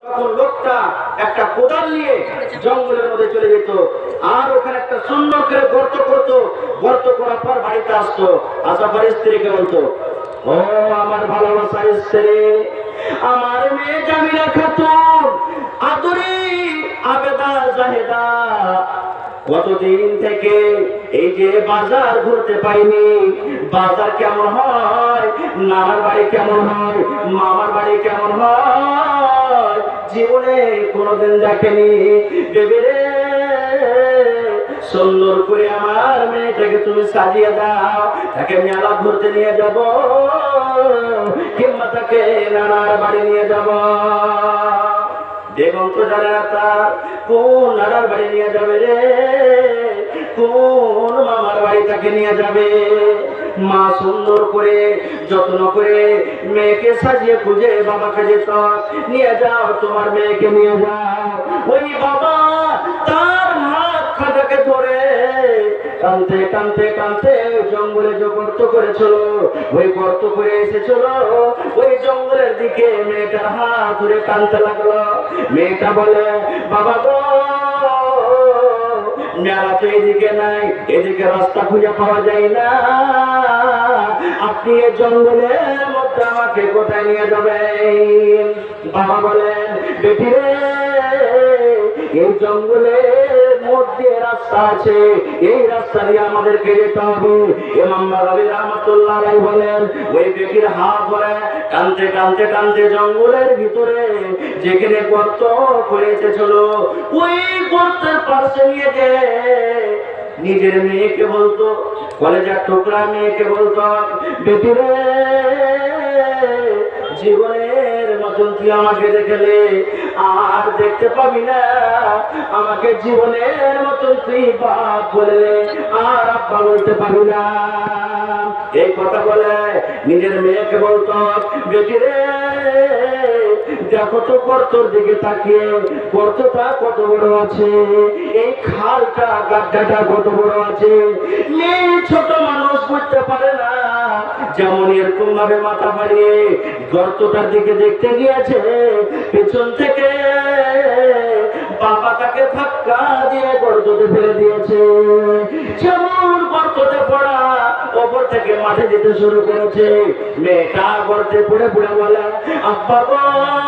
তখন লোকটা একটা কোদাল নিয়ে জঙ্গলের মধ্যে চলে যেত, আর ওখানে একটা সুন্দর করে গর্ত করতো। গর্ত করার পর বাড়িতে আসতো, আসার পর স্ত্রীকে বলতো, ও আমার ভালোবাসার স্ত্রী, আমার মেয়ে জামিলা খাতুন, আদরি আবেদা জাহেদা, কতদিন থেকে এই যে বাজার ঘুরতে পাইনি। বাজার কেমন হয়, নানার বাড়ি কেমন হয়, মামার বাড়ি কেমন হয়, জীবনে কোনোদিন দেখেনি। বেবি রে, সুন্দর করে আমার মেয়েটাকে তুমি সাজিয়ে দাও, তাকে মেলা ঘুরতে নিয়ে যাব, কিংবা তাকে নানার বাড়ি নিয়ে যাব। বেগম তো জানে না তার কোন নানার বাড়ি নিয়ে যাবে রে, কোন মামার বাড়ি তাকে নিয়ে যাবে। মা সুন্দর করে যত্ন করে মেয়েকে সাজিয়ে খুঁজে বাবাকে যেত, নিয়ে যাও তোমার মেয়েকে নিয়ে যাও। ওই বাবা তার হাত খাটাকে ধরে কানতে কানতে কানতে জঙ্গলে যে গর্ত করেছিল, ওই গর্ত করে এসেছিল, ওই জঙ্গলের দিকে মেয়েটার হাত ধরে কানতে লাগলো। মেয়েটা বলে, বাবা গো, মেলা তো এদিকে নাই, এদিকে রাস্তা খুঁজে পাওয়া যায় না, আপনি এই জঙ্গলের মধ্যে আমাকে কোথায় নিয়ে যাবেন? বাবা বলেন, বেটি রে, এই জঙ্গলের মধ্যে রাস্তা আছে, এই রাস্তা দিয়ে আমাদেরকে যেতে হবে। ইমাম নববী রাহমাতুল্লাহ আলাইহি বলেন, ওই বেটির হাত ধরে কানতে কানতে কানতে জঙ্গলের ভিতরে যেখানে গর্ত করেছিল, ওই গর্তের পাশে নিয়ে যে নিজের মেয়েকে বলতো, কলেজের টুকরা মেয়েকে বলতো, বেটি রে, জীবনের মতন তুই আমাকে দেখলে আর দেখতে পাবি না, আমাকে জীবনের মতন তুই বাপ বলে আর আব্বা বলতে পাবি না। এই কথা বলে নিজের মেয়েকে বলতো, বেটি রে, দেখো তো গর্তর দিকে তাকিয়ে, গর্তটা কত বড় আছে, এই খালটা গাড্ডাটা কত বড় আছে। মেয়ে ছোট মানুষ বুঝতে পারে না, যেমন এরকম ভাবে মাথা বাড়িয়ে গর্তটার দিকে দেখতে গিয়েছে, পেছন থেকে বাবা তাকে ধাক্কা দিয়ে গর্ততে ফেলে দিয়েছে। যেমন গর্ততে পড়া, ওপর থেকে মাঠে যেতে শুরু করেছে। মেয়েটা গর্তে পড়ে পড়ে বলে, আব্বা গো,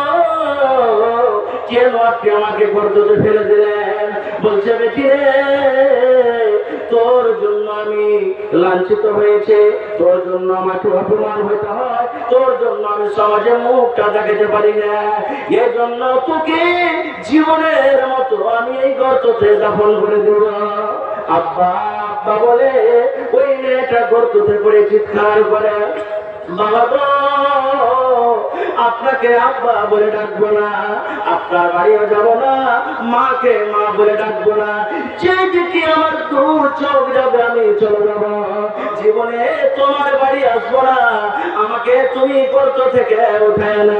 কেন আপনি আমাকে গর্ততে ফেলে দিলেন? বলছে, বেটি রে, তোর জন্য আমি লাঞ্ছিত হয়েছে, তোর জন্য আমাকে অপমান হইতে হয়, তোর জন্য আমি সমাজে মুখটা দেখাতে পারি না, এর জন্য তোকে জীবনের মতো আমি এই গর্ততে দাফন করে দেব। আব্বা আব্বা বলে ওই মেয়েটা গর্ততে পড়ে চিৎকার করে, বাবা গো, আপনাকে আব্বা বলে ডাকবো না, আপনার বাড়িও যাব না, মাকে মা বলে ডাকবো না, যেদিকে আমার দু চোখ যাবে আমি চলে যাব, জীবনে তোমার বাড়ি আসবো না, আমাকে তুমি গর্ত থেকে উঠায় না।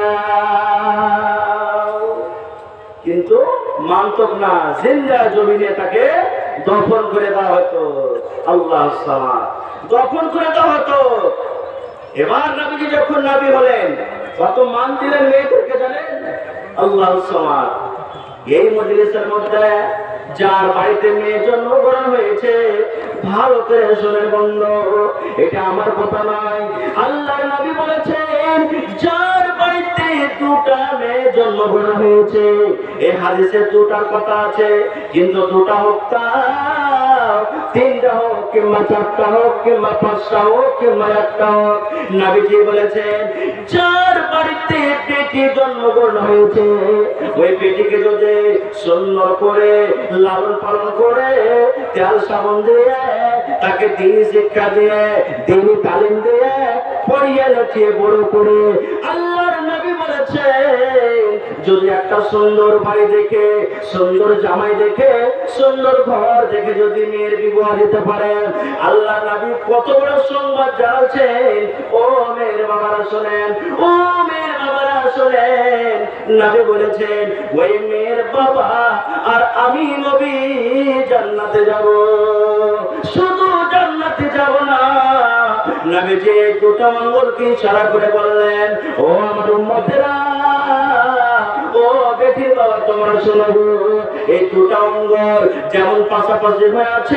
কিন্তু মানতক না, জিন্দা জমিনে তাকে দফন করে দেওয়া হতো। আল্লাহ সামাদ, দফন করে দেওয়া হতো। এবার নবীজি যখন নবী হলেন, কত মান দিলেন মেয়েদেরকে জানেন? আল্লাহ সামাদ। এই মজলিসের মধ্যে যার বাড়িতে মেয়ে জন্মগ্রহণ হয়েছে, ভালো করে শোনেন বন্ধু, এটা আমার কথা নয়, আল্লাহর নবী বলেছেন, যার বাড়িতে দুটা মেয়ে জন্মগ্রহণ হয়েছে, এই হাদিসে দুটার কথা আছে, কিন্তু দুটা হোক তা তিনটা হোক কিংবা চারটা হোক কিংবা পাঁচটা হোক কিংবা একটা হোক, নবীজি বলেছেন, যার বাড়িতে বেটি জন্মগ্রহণ হয়েছে, ওই বেটিকে যদি সুন্দর করে লালন পালন করে, তেল সাবান দিয়ে, তাকে দিনই শিক্ষা দিয়ে, দিনই তালিম দিয়ে, পড়িয়ে লেখিয়ে বড় করে, আল্লাহর নবী বলেছে, যদি একটা সুন্দর বাড়ি দেখে, সুন্দর জামাই দেখে, সুন্দর ঘর দেখে যদি মেয়ের বিবাহ দিতে পারেন, আল্লাহ নবী কত বড় সংবাদ জানাচ্ছেন। ও মেয়ের বাবারা শোনেন, ও মেয়ের বাবারা শোনেন, নবী বলেছেন, ওই মেয়ের বাবা আর আমি নবী জান্নাতে যাব, শুধু জান্নাতে যাব না, নবীজি দুটো আঙ্গুলকে ইশারা করে বললেন, ও আমার উম্মতেরা, ও বেটির বাবা তোমরা শোনো, এই দুটা অঙ্গ যেমন পাশাপাশি হয়ে আছে,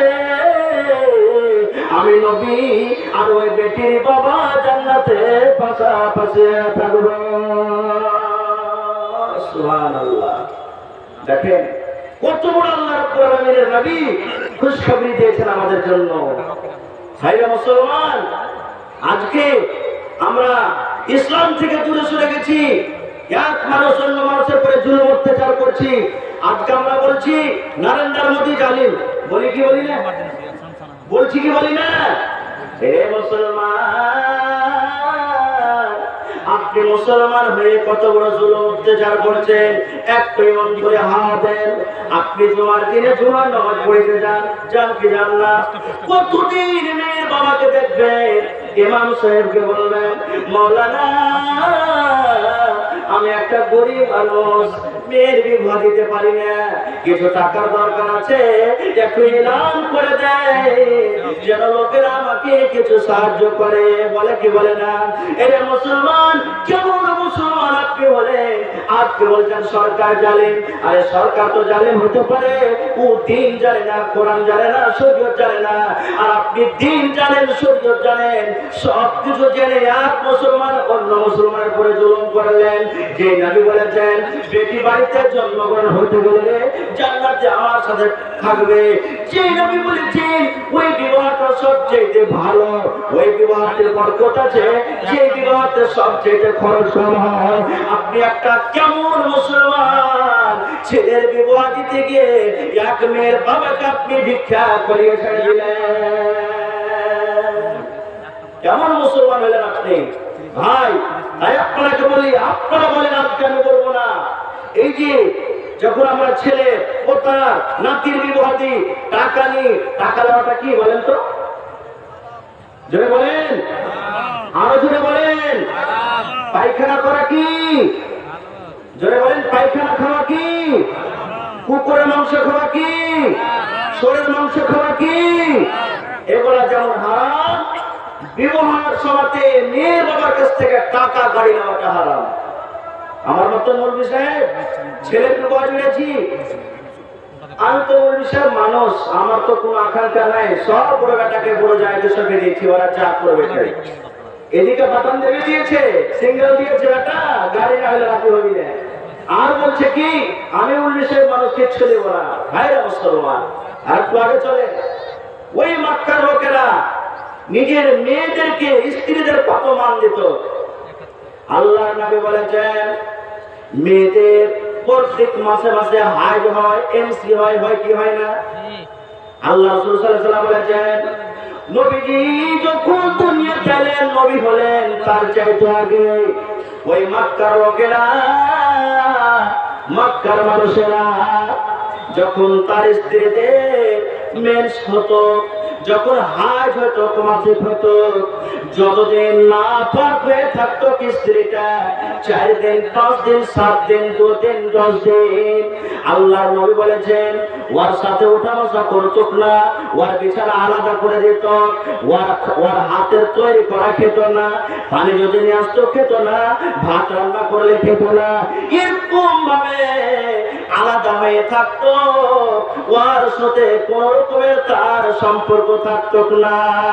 আমি নবী আর ওই বেটির বাবা জান্নাতে পাশাপাশি থাকবো। সুবহানাল্লাহ। দেখেন কত বড় আল্লাহ রাব্বুল আলামিনের নবী খুশখবরি দিয়েছেন আমাদের জন্য। ভাইরা মুসলমান, আজকে আমরা ইসলাম থেকে দূরে সরে গেছি, এক মানুষ অন্য মানুষের উপরে জুলুম অত্যাচার করছি। আজকে আমরা বলছি নরেন্দ্র মোদী জালিম, বলি কি বলি না? বলছি কি বলি না? হে মুসলমান, আপনি মুসলমান হয়ে কত বড় জুলুম অত্যাচার করছেন। একটু মন করে হাওয়া দেন, আপনি জুমার দিনে জুমার নামাজ পড়তে যান, যান কি যান না? কতদিন মেয়ের বাবাকে দেখবেন, ইমাম সাহেবকে বলবেন মাওলানা আমি একটা গরিব মানুষ, মেয়ের বিবাহ দিতে পারি না, কিছু টাকার দরকার আছে, একটু এলান করে দেয় যেন লোকেরা আমাকে কিছু সাহায্য করে। বলে কি বলে না? এরা মুসলমান, কেমন মুসলমান আপনি বলে? আপনি বলছেন সরকার জালেম। আরে সরকার তো জালেম হতে পারে, ও দিন জানে না, কোরআন জানে না, শরীয়ত জানে না। আর আপনি দিন জানেন, শরীয়ত জানেন, সব কিছু জেনে এক মুসলমান অন্য মুসলমানের উপরে জুলুম করলেন। যে নবী বলেছেন বেটি বাড়িতে জন্মগ্রহণ হতে গেলে জান্নাতে আমার সাথে থাকবে, যে নবী বলেছেন ওই বিবাহটা সবচেয়ে ভালো, ওই বিবাহের বরকত আছে, যে বিবাহতে সবচেয়ে খরচ কম হয়। আপনি একটা কেমন মুসলমান, ছেলের বিবাহ দিতে গিয়ে এক মেয়ের বাবাকে আপনি ভিক্ষা করিয়ে ছেড়ে দিলেন? কেমন মুসলমান হলেন আপনি? ভাই তাই আপনাকে বলি, আপনারা বলেন, আজকে আমি বলবো না। এই যে যখন আমরা ছেলে ও তার নাতির বিবাহ দিই, টাকা নিই, টাকা দেওয়াটা কি বলেন তো? জোরে বলেন, আরো জোরে বলেন। পায়খানা করা কি? জোরে বলেন, পায়খানা খাওয়া কি? কুকুরের মাংস খাওয়া কি? শরীরের মাংস খাওয়া কি? এগুলা যেমন হারাম, বিবাহের সময়তে মেয়ের বাবার কাছ থেকে টাকা গাড়ি নেওয়াটা হারাম। আমার মতন মৌলভী সাহেব ছেলের বিবাহ দিয়েছি, আমি তো মৌলভী সাহেব মানুষ, আমার তো কোনো আকাঙ্ক্ষা নাই, সব বড় বেটাকে বড় জায়গা সঙ্গে দিয়েছি, ওরা যা করবে তাই। এদিকে বাটন দেবে দিয়েছে, সিঙ্গেল দিয়েছে, বেটা গাড়ি না হলে রাখি হবি না। আর বলছে কি আমি মৌলভী সাহেব মানুষকে ছেলে বলা। ভাইরা মুসলমান, আর একটু আগে চলে, ওই মক্কার লোকেরা নিজের মেয়েদেরকে স্ত্রীদের কত মান দিত। আল্লাহর নবী বলেছেন মেয়েদের প্রত্যেক মাসে মাসে হাইজ হয়, এমসি হয়, হয় কি হয় না? আল্লাহ রাসূল সাল্লাল্লাহু আলাইহি ওয়াসাল্লাম বলেছেন নবীজি যখন দুনিয়াতে এলেন, নবী হলেন, তার চাইতে আগে ওই মক্কার লোকেরা, মক্কার মানুষেরা যখন তার স্ত্রীদের মেন্স হতো, যখন হাজ হতো, মাসিক হতো, যতদিন না পাক হয়ে থাকতো স্ত্রীটা, 4 দিন, 5 দিন, 7 দিন, 2 দিন, 10 দিন, আল্লাহর নবী বলেছেন ওর সাথে ওঠা বসা করতো না, ওর বিছানা আলাদা করে দিত, ওর হাতের তৈরি করা খেত না, পানি যদি নিয়ে আসতো খেত না, ভাত রান্না করলে খেত না, এরকম ভাবে আলাদা হয়ে থাকতো, ওর সাথে কোন রকমের তার সম্পর্ক থাকতো না।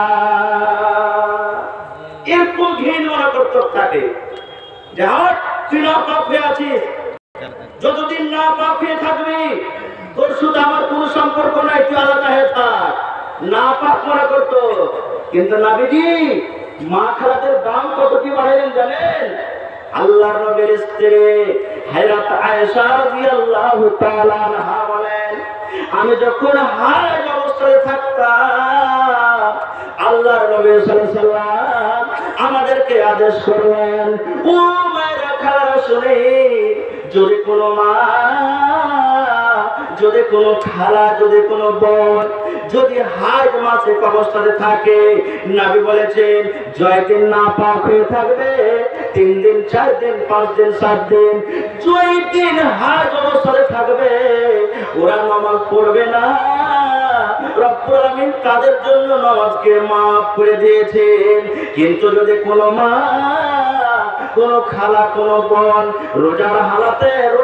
এরকম ঘৃণ মনে করতো থাকে যে আমার তুই না পাপ হয়ে আছিস, যতদিন না পাপ হয়ে থাকবি তোর সাথে আমার কোনো সম্পর্ক নাই, তুই আলাদা হয়ে থাক, না পাপ মনে করতো। কিন্তু নবীজি মা খালাদের দাম কত কি বাড়াইলেন জানেন? আল্লাহর নবীর স্ত্রী হযরত আয়েশা রাদিয়াল্লাহু তাআলা আনহা বলেন আমি যখন হাজ অবস্থায় থাকতাম, আল্লাহর নবী সাল্লাল্লাহু আলাইহি ওয়াসাল্লাম আমাদেরকে আদেশ করলেন, ও মায়েরা খালারা শুনে, যদি কোনো মা, যদি কোনো খালা, যদি কোনো বোন যদি হাজ মাসিক অবস্থাতে থাকে, নবী বলেছেন জয়দিন না পাক হয়ে থাকবে, 3 দিন, 4 দিন, 5 দিন, 7 দিন, জয়দিন হাজ অবস্থাতে থাকবে, ওরা নামাজ পড়বে না। রব্বুল আলামিন তাদের জন্য নামাজকে মাফ করে দিয়েছেন। কিন্তু যদি কোনো মা, কোন খালা, কোন বোন রোজার হালাতে, রোজার অবস্থা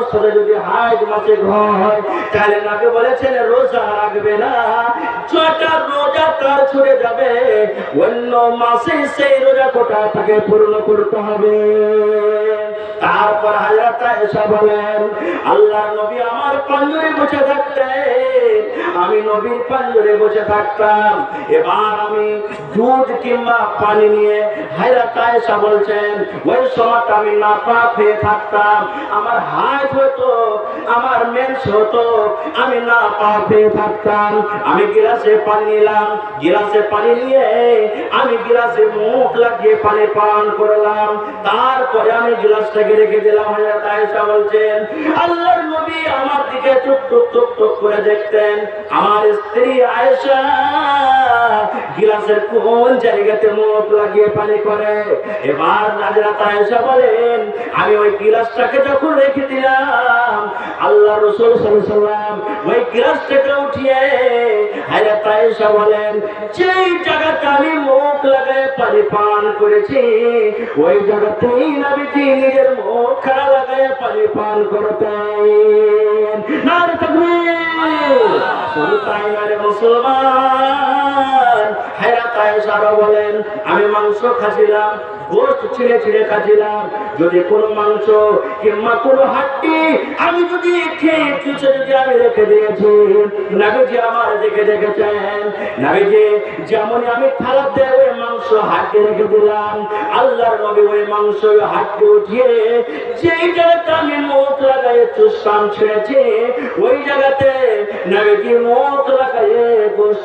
বছরে যদি হাজ মাসে হয় তাহলে নবী বলেছেন রোজা রাখবে না, ছয়টা রোজা তার ছুটে যাবে, অন্য মাসে সেই রোজা কোটা তাকে পূর্ণ করতে হবে। তারপর হযরত আয়েশা বলেন আল্লাহর নবী আমার পাঞ্জরে বসে থাকতেন, আমি নবীর পাঞ্জরে বসে থাকতাম, এবার আমি দুধ কিংবা পানি নিয়ে হযরত আয়েশা বলছেন ওই সময়টা আমি নাপাক হয়ে থাকতাম, আমার হাত হতো, আমার মেন্স হতো, আমি নাপাক হয়ে থাকতাম, আমি গিলাসে পানি নিলাম, গিলাসে পানি নিয়ে আমি গিলাসে মুখ লাগিয়ে পানি পান করলাম, তারপরে আমি গিলাসটাকে রেখে দিলাম। হযরত আয়েশা বলছেন আল্লাহর নবী আমার দিকে টুক টুক টুক টুক করে দেখতেন, আমার স্ত্রী আয়েশা গিলাসের কোন জায়গাতে মুখ লাগিয়ে পানি করে। এবার হযরত আয়েশা বলেন আমি ওই গিলাসটাকে যখন রেখে দিলাম, আল্লাহ রাসূল সাল্লাল্লাহু আলাইহি ওয়াসাল্লাম ওই গিলাসটাকে উঠিয়ে হযরত আয়েশা বলেন যেই জায়গাতে আমি মুখ লাগায় পানি পান করেছি ওই জায়গাতেই নবীজি নিজের মুখ খাড়া লাগায় পানি পান করতেন। নারে তাকবীর! শুধু তাই নয় মুসলমান, হযরত আয়েশা বলেন আমি মাংস খাচ্ছিলাম, গোশত ছিঁড়ে ছিঁড়ে খাচ্ছিলাম, যদি কোনো মাংস কিংবা কোনো হাড্ডি আমি যদি খেয়ে কিছু যদি আমি রেখে দিয়েছি, নবীজি আমার দিকে দেখেছেন, নবীজি যেমন আমি থালাতে ওই মাংস হাড্ডি রেখে দিলাম, আল্লাহর নবী ওই মাংস হাড্ডি উঠিয়ে যেই জায়গাতে আমি মুখ লাগাই চুষতাম ছেড়েছি ওই জায়গাতে নবীজি মুখ লাগাইয়ে গোশত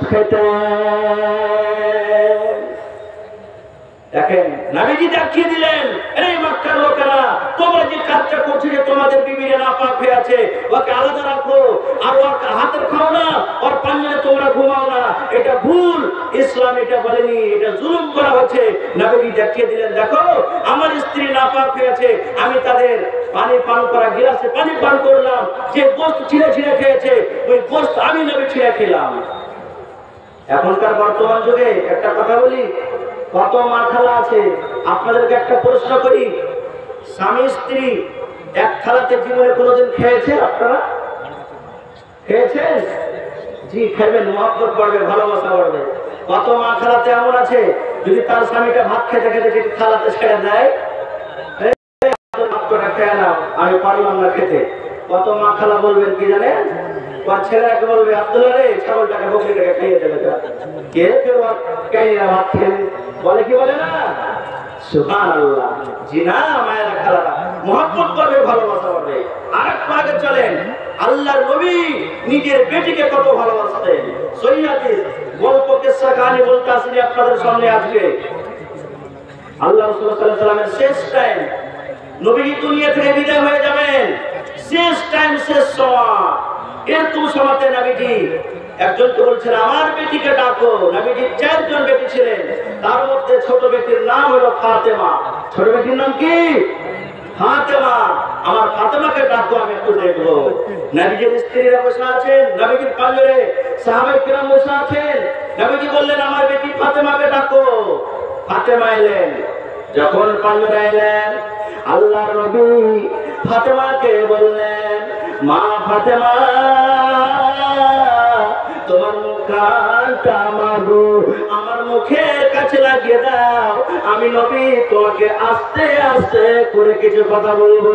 খেতেন। দেখেন নবীজি দেখিয়ে দিলেন এই মক্কার লোকেরা তোমরা যে কাজটা করছো যে তোমাদের বিবিরা নাপাক হয়ে আছে ওকে আলাদা রাখো, আর ওর হাতের খাও না, ওর পাঞ্জরে তোমরা ঘুমাও না, এটা ভুল, ইসলাম এটা বলেনি, এটা জুলুম করা হচ্ছে। নবীজি দেখিয়ে দিলেন দেখো আমার স্ত্রী নাপাক হয়ে আছে, আমি তাদের পানি পান করা গিলাসে পানি পান করলাম, যে গোশত ছিঁড়ে ছিঁড়ে খেয়েছে ওই গোশত আমি নবী ছিঁড়ে খেলাম। এখনকার বর্তমান যুগে একটা কথা বলি, কত মাখালা আছে, আপনাদেরকে একটা প্রশ্ন করি, স্বামী স্ত্রী এক থালাতে জীবনে কোনোদিন খেয়েছে? আপনারা খেয়েছেন? জি খাবেন, মহব্বত বাড়বে, ভালোবাসা বাড়বে। কত মাখালাতে এমন আছে যদি তার স্বামীটা ভাত খেতে খেতে যদি থালাতে ছেড়ে দেয় খেয়ে নাও আমি পারলাম না খেতে, কত মাখালা বলবেন কি জানেন? ছেলেরাকে বলবে আব্দুল্লাহ রে ছাগলটাকে বকরিটাকে খাইয়ে দেবে, কে কেউ ভাত খেয়ে বলে কি বলে না? সুবহানাল্লাহ। জি না মায়েরা খালারা মহব্বত করবে, ভালোবাসা করবে। আরেকটু আগে চলেন, আল্লাহর নবী নিজের বেটিকে কত ভালোবাসতেন। সহিহ হাদিস গল্প কিসসা কাহিনী বলতে আসলে আপনাদের সামনে আজকে আল্লাহ রাসূল সাল্লাল্লাহু আলাইহি ওয়াসাল্লামের শেষ টাইম, নবী দুনিয়া থেকে বিদায় হয়ে যাবেন, শেষ টাইম, শেষ সময়, এরকম সময়তে নবীজি একজনকে বলছেন আমার বেটিকে ডাকো। নবীজির 4 জন বেটি ছিলেন, তার মধ্যে ছোট বেটির নাম হলো ফাতেমা। ছোট বেটির নাম কি? ফাতেমা। আমার ফাতেমাকে ডাকো, আমি একটু দেখবো। নবীজির স্ত্রীরা বসে আছেন, নবীজির পাঞ্জরে সাহাবায়ে কিরাম বসে আছেন। নবীজি বললেন আমার বেটি ফাতেমাকে ডাকো। ফাতেমা এলেন, যখন পাঞ্জরে এলেন আল্লাহর নবী ফাতেমাকে বললেন মা ফাতেমা তোমার মুখটা আমার মুখের কাছে লাগিয়ে দাও, আমি নবী তোমাকে আস্তে আস্তে করে কিছু কথা বলবো।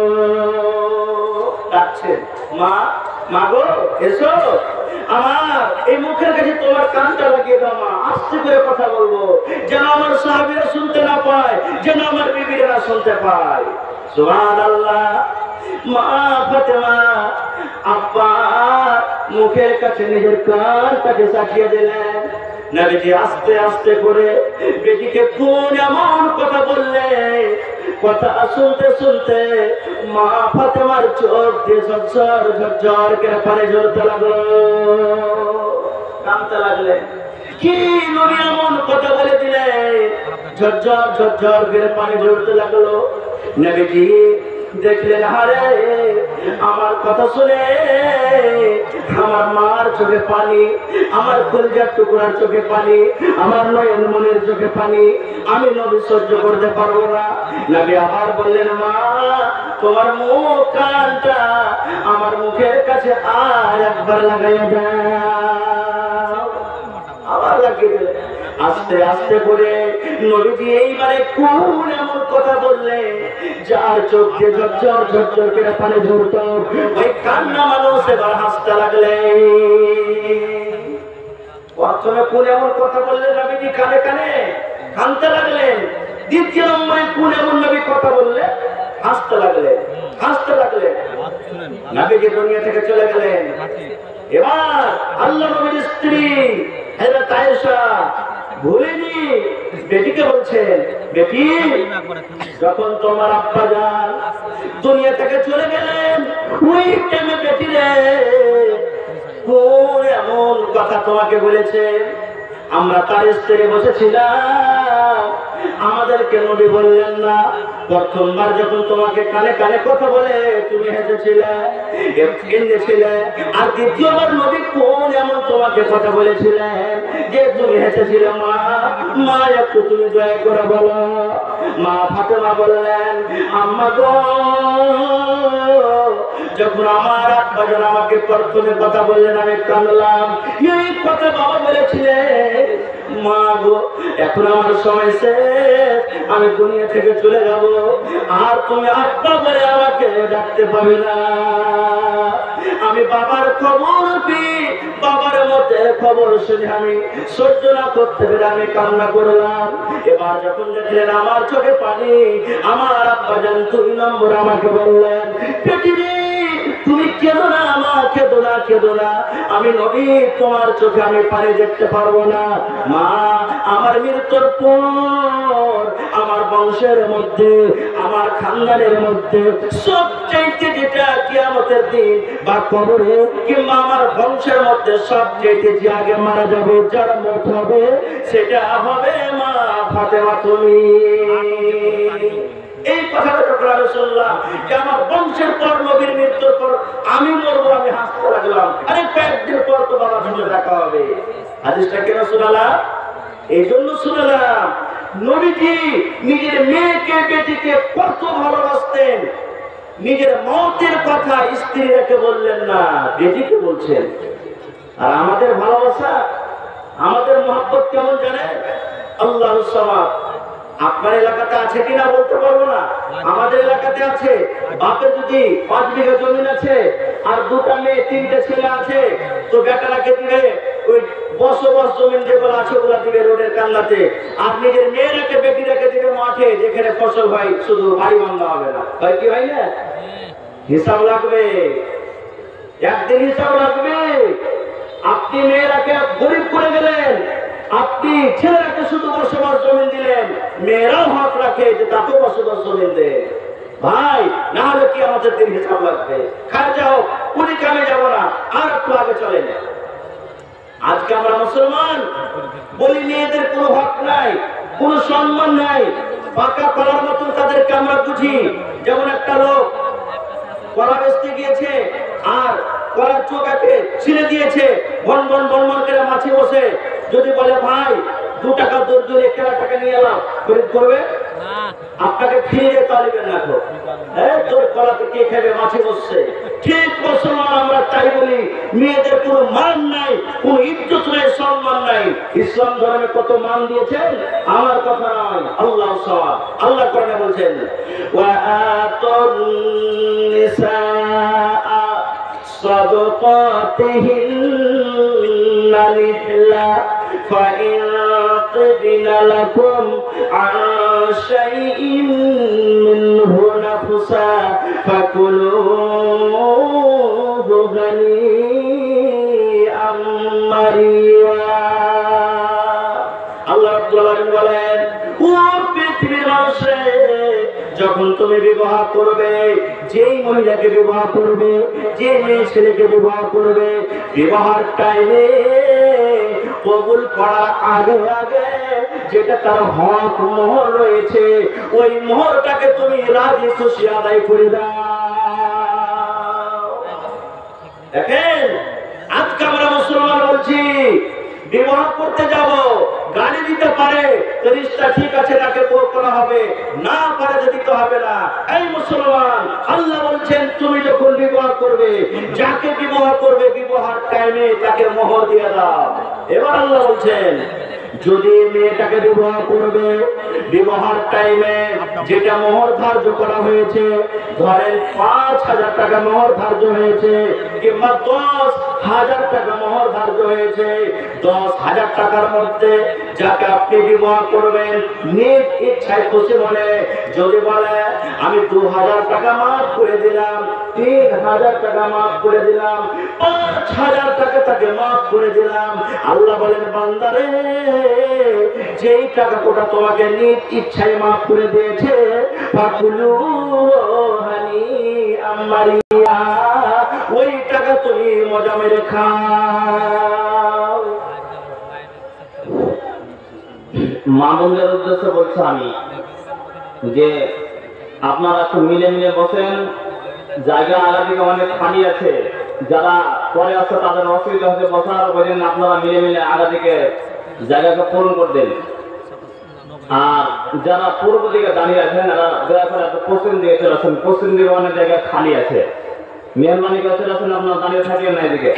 ডাকছেন মা, মা গো এসো, আমার এই মুখের কাছে তোমার কানটা লাগিয়ে দাও মা, আস্তে করে কথা বলবো, যেন আমার সাহাবীরা শুনতে না পায়, যেন আমার বিবিরা না শুনতে পায়। সুবহানাল্লাহ। মা ফাতেমা আব্বা মুখের কাছে নিজের কানটাকে সাকিয়ে দিলেন। নবীজি আস্তে আস্তে করে বেটিকে কোন এমন কথা বললে, কথা শুনতে শুনতে মা ফাতেমার চোখ দিয়ে ঝরঝর ঝরঝর করে পানি ঝরতে লাগলো, কাঁদতে লাগলেন। কি নবী এমন কথা বলে দিলে, ঝরঝর ঝরঝর করে পানি ঝরতে লাগলো। নবীজি দেখলেন হারে আমার কথা শুনে আমার মার চোখে পানি, আমার কলিজার টুকরার চোখে পানি, আমার নয়ন মনের চোখে পানি, আমি নবী সহ্য করতে পারবো না। নবী আবার বললেন মা তোমার মুখ কানটা কাছে আর একবার লাগাইয়া দাও। আবার লাগিয়ে দিলে। আস্তে আস্তে করে নবীজি এইবারে কোন এমন কথা বললে যার চোখ দিয়ে ঝরঝর ঝরঝর করে পানি ঝরত। ওই কান্না মানুষ এবার হাসতে লাগলেন। প্রথমে কোন এমন কথা বললেন নবীজি কানে কানে কাঁদতে লাগলেন। দ্বিতীয় নম্বরে কোন এমন নবী কথা বললে হাসতে লাগলেন হাসতে লাগলেন। নবীজি দুনিয়া থেকে চলে গেলেন। এবার আল্লাহ নবীর স্ত্রী হযরত আয়েশা ভুলেনি বেটিকে বলছেন, বেটি যখন তোমার আব্বা জান দুনিয়া থেকে চলে গেলেন ওই টাইমে বেটি রে কোন এমন কথা তোমাকে বলেছে? আমরা তার স্ত্রী বসেছিলাম, আমাদেরকে নবী বললেন না। প্রথমবার যখন তোমাকে কানে কানে কথা বলে তুমি হেসেছিলে কেঁদেছিলে, আর দ্বিতীয়বার নবী কোন এমন তোমাকে কথা বলেছিলেন যে তুমি হেসেছিলে? মা মা একটু তুমি দয়া করে বলো। মা ফাতেমা বললেন, আম্মা গো যখন আমার আব্বা জান আমাকে প্রথমে কথা বললেন আমি কাঁদলাম। এই কথা বাবা বলেছিলেন, মা গো এখন আমার সময় শেষ, আমি দুনিয়া থেকে চলে যাব, আর তুমি আব্বা বলে আমাকে ডাকতে পারবে না। আমি বাবার খবর পেয়ে বাবার মধ্যে খবর শুনে আমি সহ্য না করতে পেরে আমি কান্না করলাম। এবার যখন দেখলেন আমার চোখে পানি, আমার আব্বা জান 2 নম্বর আমাকে বললেন, বেটি রে তুমি কেঁদো না, আমার কেঁদো না কেঁদো না, আমি নবী তোমার চোখে আমি পানি দেখতে পারবো না। মা আমার মৃত্যুর পর আমার বংশের মধ্যে আমার খানদানের মধ্যে সবচাইতে যেটা কিয়ামতের দিন বা কবরে কিংবা আমার বংশের মধ্যে সবচাইতে যে আগে মারা যাবে, যার মত হবে সেটা হবে মা ফাতেমা তুমি। এই কথাটা যখন আমি শুনলাম যে আমার বংশের পর নবীর মৃত্যুর পর আমি মরবো, আমি হাসতে লাগলাম। আরে কয়েকদিন পর তো বাবার সঙ্গে দেখা হবে। হাদিসটা কেন শোনালাম? এই জন্য শোনালাম নবীজি নিজের মেয়েকে বেটিকে কত ভালোবাসতেন। নিজের মতের কথা স্ত্রীকে বললেন না, বেটিকে বলছেন। আর আমাদের ভালোবাসা আমাদের মহব্বত কেমন জানেন? আল্লাহুস সামাদ। আপনার এলাকাতে আছে কিনা বলতে পারবো না, আমাদের এলাকাতে আছে। বাপের যদি 5 বিঘা জমি আছে আর 2টা মেয়ে 3টে ছেলে আছে, তো বেটারাকে দিবে ওই বসবাস জমি যেগুলো আছে ওগুলা দিবে রোডের কান্নাতে, আর নিজের মেয়েরাকে বেটিরাকে দিবে মাঠে যেখানে ফসল হয়, শুধু বাড়ি ভাঙা হবে না। হয় কি হয় না? হিসাব লাগবে, একদিন হিসাব লাগবে। আপনি মেয়েরাকে গরিব করে গেলেন, আপনি ছেলেরাকে শুধু বসবাস জমি দিলেন, মেয়েরাও হক রাখে যে তাকে বসবাস জমি দেয় ভাই, না হলে কি আমাদের দিন হিসাব লাগবে। খায় যাও উনি কামে যাবো না, আর একটু আগে চলেন। আজকে আমরা মুসলমান বলি মেয়েদের কোনো হক নাই, কোনো সম্মান নাই, পাকা কলার মতন তাদেরকে আমরা বুঝি। যেমন একটা লোক কলা বেচতে গিয়েছে আর কলার চোখাকে ছিঁড়ে দিয়েছে, বন বন বন বন করে মাছি বসে। যদি বলে ভাই 2 টাকা দর দূরে 1 টাকা নিয়ে এলাম, খরিদ করবে? আপনাকে ফিরে তালিবেন না। তোর কলাতে কে খাবে, মাছি বসছে। ঠিক মুসলমান আমরা তাই বলি, মেয়েদের কোনো মান নাই, কোনো ইজ্জত নাই, সম্মান নাই। ইসলাম ধর্মে কত মান দিয়েছেন, আমার কথা নয়, আল্লাহ সাওয়াব। আল্লাহ কোরআনে বলছেন, ওয়া আতুন নিসা সাদকাতিহিন্না লিল্লাহ فإن طبن لكم عن شيء منه نفسا فكلوه هنيئا مريئا। আল্লাহ রাব্বুল আলামিন বলেন, ও পৃথিবীর মানুষে, যখন তুমি বিবাহ করবে, যেই মহিলাকে বিবাহ করবে, যে মেয়ে ছেলেকে বিবাহ করবে, বিবাহের টাইমে কবুল করার আগে আগে যেটা তার হক মোহর রয়েছে, ওই মোহরটাকে তুমি রাজি খুশি আদায় করে দাও। দেখেন আজকে আমরা মুসলমান বলছি বিবাহ করতে যাব, গাড়ি দিতে পারে তো রিশতা ঠিক আছে, তাকে বউ করা হবে, না পারে যে দিতে হবে না। এই মুসলমান, আল্লাহ বলছেন তুমি যখন বিবাহ করবে, যাকে বিবাহ করবে বিবাহের টাইমে তাকে মোহর দিয়ে দাও। এবার আল্লাহ বলছেন যদি মেয়েটাকে বিবাহ করবে বিবাহের টাইমে যেটা মোহর ধার্য করা হয়েছে, ধরেন 5,000 টাকা মোহর ধার্য হয়েছে কিংবা 10,000 টাকা মোহর ধার্য হয়েছে, 10,000 টাকার মধ্যে যাকে আপনি বিবাহ করবেন নিজ ইচ্ছায় খুশি মনে যদি বলে আমি 2,000 টাকা মাফ করে দিলাম, 3,000 টাকা মাফ করে দিলাম, 5,000 টাকা তাকে মাফ করে দিলাম, আল্লাহ বলেন বান্দারে যেই টাকা কোটা তোমাকে নিজ ইচ্ছায় মাফ করে দিয়েছে ফাকুলু হানিআম মারিয়া, ওই টাকা তুমি মজা মেরে খাও। মা বোনদের উদ্দেশ্যে বলছি আমি যে আপনারা একটু মিলে মিলে বসেন, জায়গা আলাদিকে অনেক খালি আছে, যারা পরে আসছে তাদের অসুবিধা হচ্ছে বসার, ওই জন্য আপনারা মিলে মিলে আলাদিকে জায়গাকে পূরণ করে দেন। আর যারা পূর্ব দিকে দাঁড়িয়ে আছেন এরা দয়া করে পশ্চিম দিকে চলে আসেন, পশ্চিম দিকে অনেক জায়গা খালি আছে, মেহরবানি করে চলে আসেন, আপনারা দাঁড়িয়ে থাকেন না এদিকে।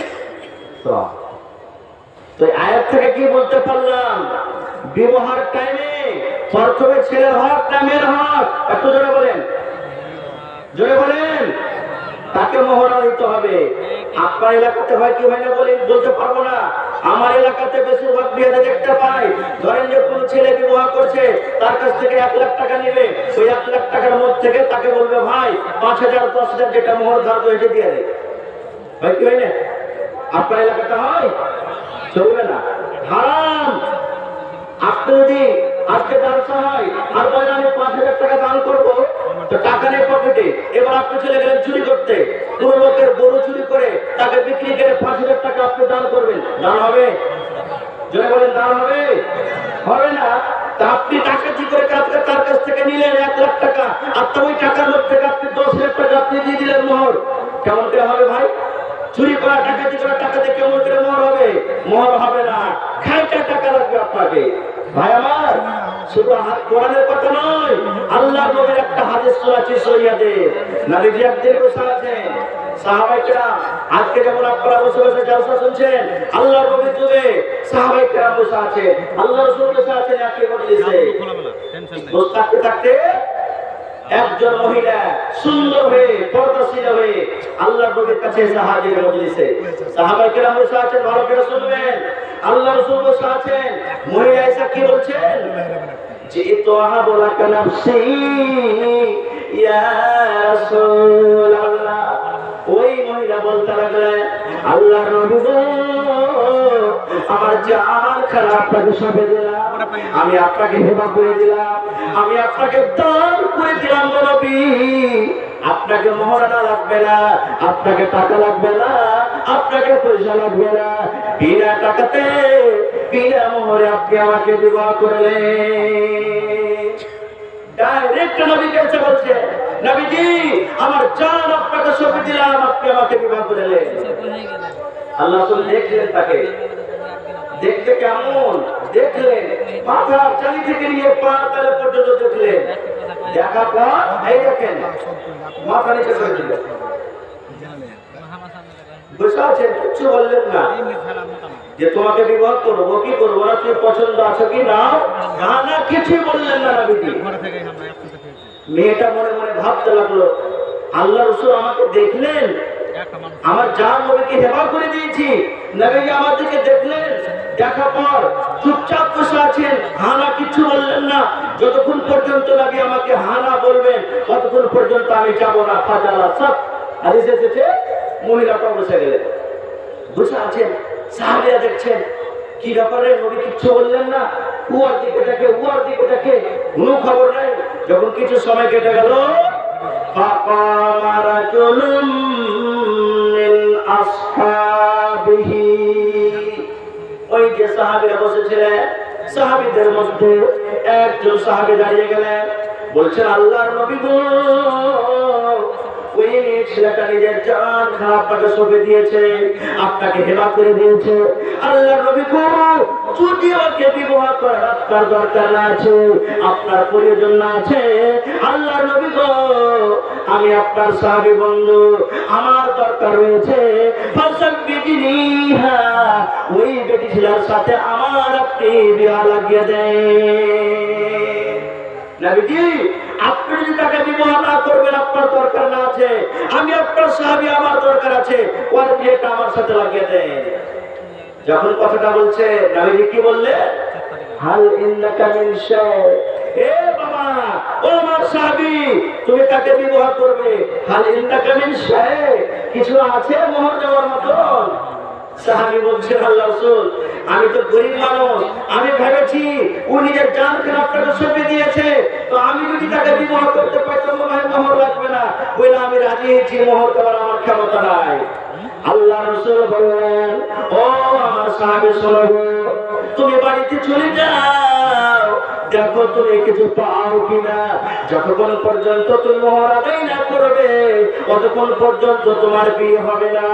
তো আয়াত থেকে কি বলতে পারলাম, বিবাহের টাইমে প্রথমে ছেলের হক না মেয়ের হক, একটু জোরে বলেন, জোরে বলেন, তাকে মোহরা দিতে হবে। আপনার এলাকাতে হয় কি হয় না বলতে পারবো না, আমার এলাকাতে বেশিরভাগ বিয়েতে দেখতে পাই ধরেন যে কোনো ছেলে বিবাহ করছে তার কাছ থেকে 1 লাখ টাকা নেবে, ওই 1 লাখ টাকার মধ্যে থেকে তাকে বলবে ভাই 5,000 10,000 যেটা মোহর ধার্য হয়েছে দিয়ে দেয়, হয় কি হয় না? আপনার এলাকাতে হয়? চলবে না, হারাম। আপনি যদি আজকে ব্যবসা হয় আর বলেন আমি 5,000 টাকা দান করবো, তো টাকা নেই পকেটে, এবার আপনি চলে গেলেন চুরি করতে, কোন লোকের গরু চুরি করে তাকে বিক্রি করে 5,000 টাকা আপনি দান করবেন, দান হবে? জোরে বলেন দান হবে? হবে না। তা আপনি ডাকাতি করে তার কাছ থেকে নিলেন 1 লাখ টাকা, আর ওই টাকার মধ্যে আপনি 10,000 টাকা আপনি দিয়ে দিলেন মোহর, কেমন করে হবে ভাই? চুরি করা ডাকাতি করা টাকাতে কেমন করে মোহর হবে? মোহর হবে না, খাইটা টাকা লাগবে আপনাকে। ভাই আমার শুধু কোরআনের কথা নয়, আল্লাহ নবীর একটা হাদিস শোনাচ্ছি সহিয়াতে। নবীজি একদিন বসে আছেন, সাহাবায়ে কেরাম আজকে যেমন আপনারা বসে বসে জলসা শুনছেন, আল্লাহ নবীর যুগে সাহাবায়ে কেরাম বসে আছেন, আল্লাহ রাসূল বসে আছেন একই মজলিসে। বসে থাকতে থাকতে একজন মহিলা সুন্দর হয়ে পর্দাশীল হয়ে আল্লাহর নবীর কাছে এসে হাজির মজলিসে। সাহাবায়ে কেরাম বসে আছেন, ভালো করে শুনবেন, আল্লাহ রাসূল বসে আছেন, মহিলা এসে কি বলছেন, যে তো আহাবুলা কানাফসি ইয়া রাসূলুল্লাহ। ওই মহিলা বলতে লাগলেন আল্লাহর নবী গো, আমার জান খারাপ আপনাকে সঁপে দিলাম, আমি আপনাকে হেবা করে দিলাম, আমি আপনাকে দান করে দিলাম গো নবী, আপনাকে মোহরানা লাগবে না, আপনাকে টাকা লাগবে না, আপনাকে পয়সা লাগবে না, বিনা টাকাতে বিনা মোহরে আপনি আমাকে বিবাহ করলেন। ডাইরেক্ট নবী কাছে বলছে, নবীজি আমার জান আপনাকে সঁপে দিলাম, আপনি আমাকে বিবাহ করলেন। আল্লাহ রাসূল দেখলেন তাকে, দেখতে কেমন দেখলেন, মাথা চালি থেকে নিয়ে পা তলে পর্যন্ত দেখলেন, দেখার পর এই দেখেন মাথা নিচে করে দিলেন, বসে আছেন, কিছু বললেন না, যে তোমাকে বিবাহ করবো কি করবো না, তুমি পছন্দ আছো কি না, না কিছু বললেন না নবীজি। মেয়েটা মনে মনে ভাবতে লাগলো, আল্লাহ রাসূল আমাকে দেখলেন, আমার জান নবীকে হেবা করে দিয়েছি, নবীজি আমার দিকে দেখলেন, দেখার পর চুপচাপ বসে আছেন, হানা কিছু বললেন না, যতক্ষণ পর্যন্ত নবী আমাকে হানা বলবেন ততক্ষণ পর্যন্ত আমি যাব না। ফাজালা সব হাদিস এসেছে, মহিলাটা বসে গেলেন, বসে আছেন, সাহাবীরা দেখছেন কি ব্যাপারে, নবী কিছু বললেন না, উয়ার দিকে দেখে উয়ার দিকে দেখে, কোনো খবর নাই। যখন কিছু সময় কেটে গেল, فقام رجل من أصحابه, ওই যে সাহাবীরা বসেছিলেন, সাহাবীদের মধ্যে একজন সাহাবী দাঁড়িয়ে গেলেন, বলছেন আল্লাহর নবী গো, ওই ছেলেটা নিজের জান খারাপ আপনাকে সঁপে দিয়েছে, আপনাকে হেবা করে দিয়েছে, আল্লাহর নবী গো যদি ওকে বিবাহ করার আপনার দরকার না আছে, আপনার প্রয়োজন না আছে, আল্লাহর নবী গো আমি আপনার সাহাবী বন্ধু, আমার দরকার দরকার রয়েছে ফাসাব্বিজনিহা, ওই বেটি ছেলের সাথে আমার আপনি বিবাহ লাগিয়ে দেন। নবীজি আপনি যদি তাকে বিবাহ না করবেন, আপনার দরকার না আছে, আমি আপনার সাহাবী, আমার দরকার আছে, ওর বিয়েটা আমার সাথে লাগিয়ে দেন। যখন কথাটা বলছে নবীজি কি বললেন? হাল ইন্নাকা মিন শাই, এ বাবা ও আমার সাহাবী, তুমি তাকে বিবাহ করবে, হাল ইন্নাকা মিন শাই, কিছু আছে মোহর দেওয়ার মতন? সাহাবী বলছেন আল্লাহ রাসূল, আমি তো গরীব মানুষ, আমি ভেবেছি ও নিজের জানকে আপনাকে সঁপে দিয়েছে, তো আমি যদি তাকে বিবাহ করতে পারতাম মনে হয় মোহর লাগবে না, বলে আমি রাজি হয়েছি, মোহর দেওয়ার আমার ক্ষমতা নাই। আল্লাহ রাসূল বললেন, ও আমার সাহাবী শোনো, তুমি বাড়িতে চলে যাও, দেখো তুমি কিছু পাও কিনা, যতক্ষণ পর্যন্ত তুমি মোহর আদায় না করবে ততক্ষণ পর্যন্ত তোমার বিয়ে হবে না।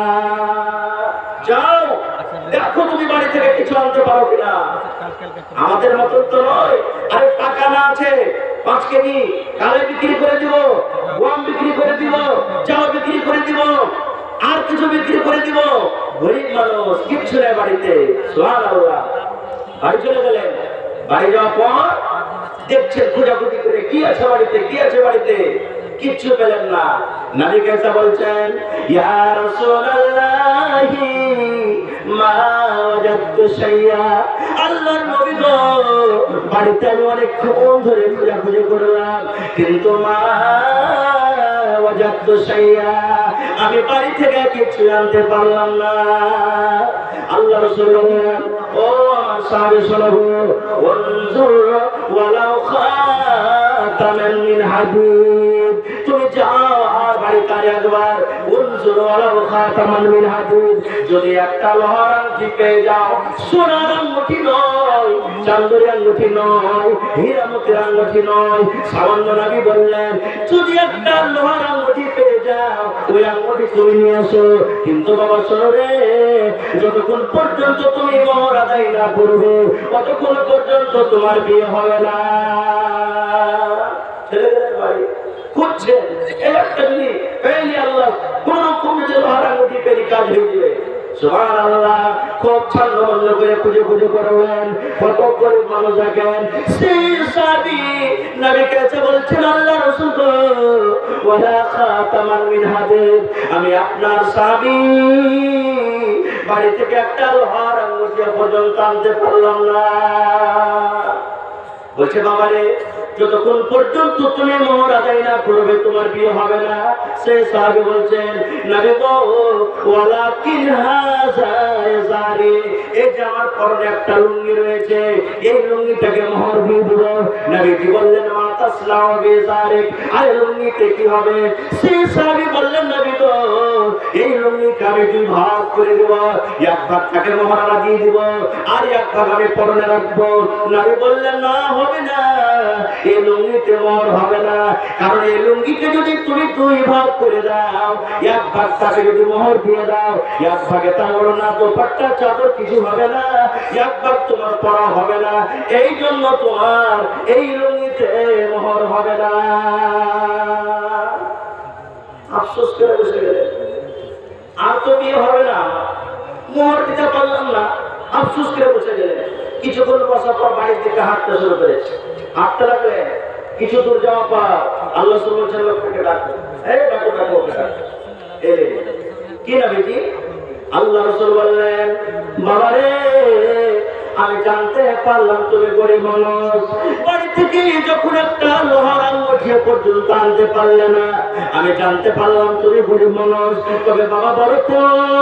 যাও দেখো তুমি বাড়ি থেকে কিছু আনতে পারো কিনা। আমাদের মতন তো নয়, আরে টাকা না আছে 5 কেজি কালে বিক্রি করে দিব, গম বিক্রি করে দিব, চাল বিক্রি করে দিব, আর কিছু বিক্রি করে দিব। গরিব মানুষ, কিচ্ছু নেই বাড়িতে। সুবহানাল্লাহ। বাড়ি চলে গেলেন, বাড়ি যাওয়ার পর দেখছেন খোঁজাখুঁজি করে কি আছে বাড়িতে, কি আছে বাড়িতে, কিচ্ছু পেলেন না। নবী কেসা বলছেন, ইয়া রাসূলুল্লাহি মা ওয়াজাদতু শাইয়া, আল্লাহর নবী গো, বাড়িতে আমি অনেকক্ষণ ধরে খোঁজাখুঁজি করলাম, কিন্তু মা ওয়াজাদতু শাইয়া, আমি বাড়ি থেকে কিছু আনতে পারলাম না। আল্লাহ রাসূল বলেন, ও আমার সাহাবী শোনো, ওয়ানজুর ওয়ালাউ খাতামান মিন হাদিদ, তুমি যাও আর বাড়িতে একবার ওয়ানজুর ওয়ালাউ খাতামান মিন হাদিদ, যদি একটা লোহার আংটি পেয়ে যাও, সোনার আংটি নয়, চাঁদের আংটি নয়, হীরা মোতির আংটি নয়, সামান্য নবী বললেন যদি একটা লোহার আংটি পেয়ে যাও, ওই আংটি তুমি নিয়ে আসো, কিন্তু বাবা শোনো রে, যতক্ষণ পর্যন্ত তুমি মোহর আদায় না করবে ততক্ষণ পর্যন্ত তোমার বিয়ে হবে না। ছেলেদের বাড়ি খুঁজছে, একটা যদি পেয়ে আল্লাহ কোন কমিতে লোহার আংটি পেয়ে কাজ হয়ে যাবে। সুবহানাল্লাহ। খুব ছন্দবদ্ধ করে খুঁজে খুঁজে করলেন, কত গরিব মানুষ দেখেন। সেই সাহাবী নবী কাছে বলছেন, আল্লাহ রাসূল গো, ওয়ালা খাতামান মিন হাদিদ, আমি আপনার সাহাবী, বাড়ি থেকে একটা লোহার আংটি পর্যন্ত আনতে পারলাম না। বলছে বাবারে, যতক্ষণ পর্যন্ত তুমি মোহর আদায় না করবে তোমার বিয়ে হবে না। সেই সাহাবী বলছেন, নবী গো, ওয়ালাকিন হাযা ইজারি, এই যে আমার পরনে একটা লুঙ্গি রয়েছে, এই লুঙ্গিটাকে মোহর দিয়ে দেব। নবীজি বললেন, মা তাসনাউ বিজারিক, আর লুঙ্গিতে কি হবে? সেই সাহাবী বললেন, নবী গো, এই লুঙ্গিকে আমি 2 ভাগ করে দেব, এক ভাগ তাকে মোহর দিয়ে দেব, আর এক ভাগ আমি পরনে রাখবো। নবী বললেন, না, হবে না, এই লুঙ্গিতে মোহর হবে না, কারণ এই লুঙ্গিকে যদি তুমি 2 ভাগ করে দাও, এক ভাগ তাকে যদি মোহর দিয়ে দাও, এক ভাগে তার ওড়না দোপাট্টা চাদর কিছু হবে না, এক ভাগ তোমার পরা হবে না, এই জন্য তোমার এই লুঙ্গিতে মোহর হবে না। আফসোস করে বসে গেলেন, আর তো বিয়ে হবে না, মোহর দিতে পারলাম না, আফসোস করে বসে গেলেন। কিছুক্ষণ বসার পর বাড়ির দিকে হাঁটতে শুরু করেছে। হাঁটতে লাগলে কিছু দূর যাওয়ার পর আল্লাহ বলছেন, লোকটাকে ডাকো, এই ডাকো ডাকো, কি না বেটি? আল্লাহ রাসূল বললেন, বাবারে, আমি জানতে পারলাম তুমি গরিব মানুষ, বাড়ি থেকে যখন একটা লোহার আংটি পর্যন্ত আনতে পারলে না, আমি জানতে পারলাম তুমি গরিব মানুষ। তবে বাবা বলো তো,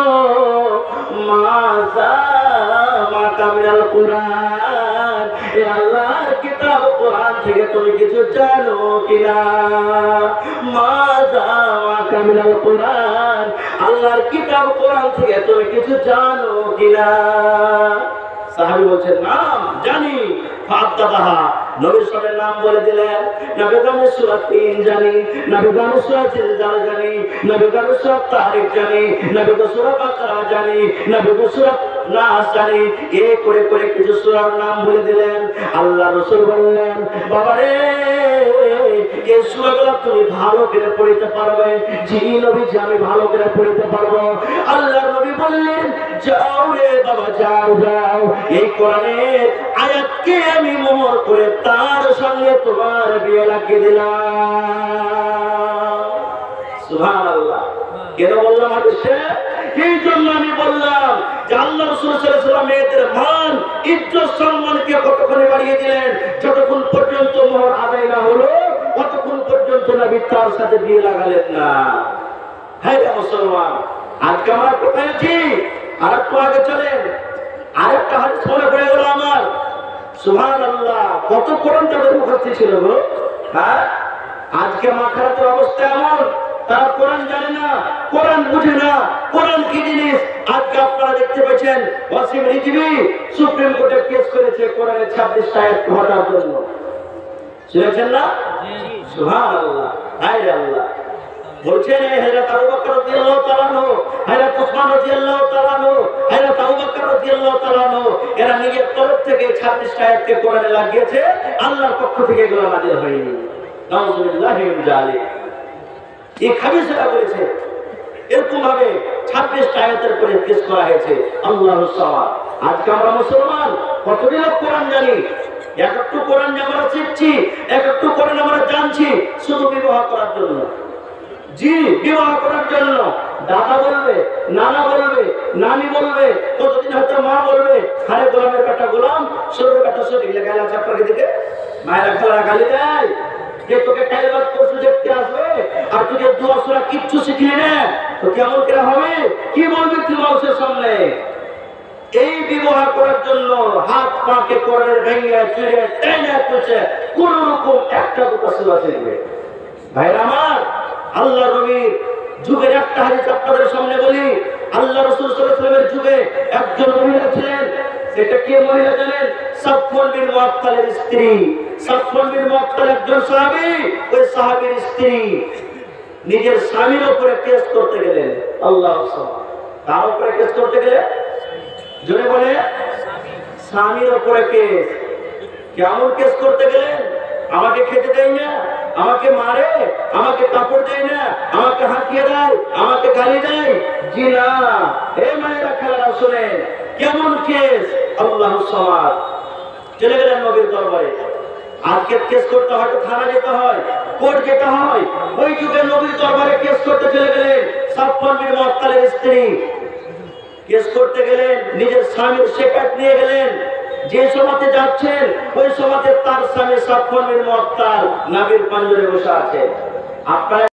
মা কামিনাল কুরআন, এই আল্লাহর কিতাব কোরআন থেকে তুমি কিছু জানো কিনা? মা কামিনাল কুরআন, আল্লাহর কিতাব কোরআন থেকে তুমি কিছু জানো কিনা? সাহাবী বলছেন, নাম জানি। ফাদ্দাহা, নবীর সাহেবের নাম বলে দিলেন। নবী গানের সূরা 3 জানি, নবী গানের সূরা জিলজাল জানি, নবী গানের সূরা তারিক জানি, নবী গানের সূরা বাকারা জানি, নবী গানের সূরা নাস জানি, এ করে করে কিছু সূরার নাম বলে দিলেন। আল্লাহ রাসূল বললেন, বাবা রে, এই সূরাগুলো তুমি ভালো করে পড়তে পারবে? জি নবীজি, আমি ভালো করে পড়তে পারবো। আল্লাহর নবী বললেন, যাও রে বাবা, যাও যাও, এই কোরআনের আয়াতকে আমি মোহর করে তার সঙ্গে তোমার বিয়ে লাগিয়ে দিলাম। সুবহানাল্লাহ। কেন বললাম হাদিসে? এই জন্য আমি বললাম যে আল্লাহ রাসূল সাল্লাল্লাহু আলাইহি ওয়াসাল্লাম মেয়েদের মান, ইজ্জত, সম্মানকে কতক্ষণে বাড়িয়ে দিলেন, যতক্ষণ পর্যন্ত মোহর আদায় না হলো ততক্ষণ পর্যন্ত নবী তার সাথে বিয়ে লাগালেন না। হ্যাঁ মুসলমান, আজকে আমরা কোথায় আছি? আর একটু আগে চলেন, আরেকটা হাদিস মনে পড়ে গেল আমার। সুবহানাল্লাহ, কত কোরআন তাদের মুখস্থ ছিল গো। হ্যাঁ, আজকে মাখারাতের অবস্থা এমন, তারা কোরআন জানে না, কোরআন বুঝে না, কোরআন কি জিনিস। আজকে আপনারা দেখতে পাচ্ছেন ওয়াসিম রিজভী সুপ্রিম কোর্টে কেস করেছে কোরআনের 26টা আয়াত হটার জন্য। শুনেছেন না? সুবহানাল্লাহ, আয় আল্লাহ। বলছেন হযরত আবু বকর রাদিয়াল্লাহু তাআলা আনহু, হযরত উসমান রাদিয়াল্লাহু তাআলা আনহু, হযরত আবু বকর রাদিয়াল্লাহু তাআলা আনহু এরা নিজের তরফ থেকে 26টা আয়াতকে কোরআনে লাগিয়েছে, আল্লাহর পক্ষ থেকে এগুলো নাযিল হয়নি। নাউযুবিল্লাহি মিন যালিক। এই খাবিসরা বলেছে এরকম ভাবে 26টা আয়াতের উপরে কেস করা হয়েছে। আল্লাহু সামাদ। আজকে আমরা মুসলমান কতদিন কোরআন জানি, এক একটু কোরআন আমরা শিখছি, এক একটু কোরআন আমরা জানছি শুধু বিবাহ করার জন্য। জি, বিবাহ করার জন্য। দাদা বলবে, নানা বলবে, নানি বলবে, কতদিন হয়তো মা বলবে, আরে গোলামের কাটা গোলাম, শরীরের কাটা শরীর, গালি আছে আপনাকে দিকে, মায়েরা খালারা গালি দেয় যে তোকে কালবাদ পরশু দেখতে আসবে আর তুই দোয়া সূরা কিচ্ছু শিখলি না, তো কেমন করে হবে? কি বলবি তুই মানুষের সামনে? এই বিবাহ করার জন্য হাত পাকে কোরআনের ভেঙে চুরে টেনে তুলছে, কোন রকম একটা দুটো সূরা শিখবে। ভাইরা আমার, আল্লাহ নবীর যুগের একটা হাদিস আপনাদের সামনে বলি। আল্লাহ রাসূল সাল্লাল্লাহু আলাইহি ওয়াসাল্লামের যুগে একজন মহিলা ছিলেন। সেটা কে মহিলা জানেন? সাফওয়ান বিন মুআত্তালের স্ত্রী। সাফওয়ান বিন মুআত্তাল একজন সাহাবী, ওই সাহাবীর স্ত্রী নিজের স্বামীর উপরে কেস করতে গেলেন। আল্লাহু সুবহান। তার উপরে কেস করতে গেলে, জোরে বলে, স্বামীর উপরে কেস। কেমন কেস করতে গেলেন? আমাকে খেতে দেয় না, আমাকে মারে, আমাকে কাপড় দেয় না, আমাকে হাঁকিয়ে দেয়, আমাকে গালি দেয়। জি না, এই মায়েরা খেলারা শুনেন কেমন কেস। আল্লাহু সামাদ। চলে গেলেন নবীর দরবারে। আজকে কেস করতে হয়তো থানা যেতে হয়, কোর্ট যেতে হয়। ওই যুগে নবীর দরবারে কেস করতে চলে গেলেন সাফওয়ান বিন মুআত্তালের স্ত্রী। কেস করতে গেলেন, নিজের স্বামীর শেকায়ত নিয়ে গেলেন। যে সভাতে যাচ্ছেন ওই সভাতে তার স্বামী সাফওয়ান বিন মুআত্তাল নবীর পাঞ্জরে বসে আছে। আপনারা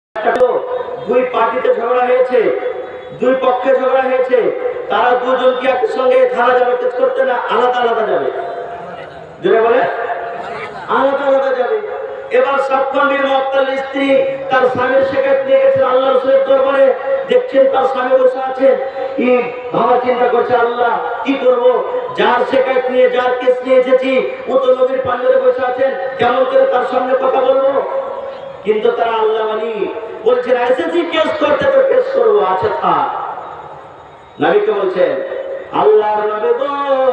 দুই পার্টিতে ঝগড়া হয়েছে, দুই পক্ষে ঝগড়া হয়েছে, তারা দুজন কি একসঙ্গে থানা যাবে কেস করতে, না আলাদা আলাদা যাবে? জোরে বলে, আলাদা আলাদা যাবে। এবার সাফওয়ান বিন মুআত্তালের স্ত্রী তার স্বামীর শেকায়ত নিয়ে গেছেন আল্লাহ রাসূলের দরবারে। দেখছেন তার স্বামী বসে আছেন, ভাবা চিন্তা করছে, আল্লাহ কি করব, যার শেকায়ত নিয়ে, যার কেস নিয়ে এসেছি ও তো নবীর পাঞ্জরে বসে আছেন, কেমন করে তার সামনে কথা বলবো? কিন্তু তারা আল্লাহ মানি বলছেন, এসেছি কেস করতে তো কেস করবো, আচ্ছা থাক। নবীকে বলছেন, আল্লাহর নবী গো,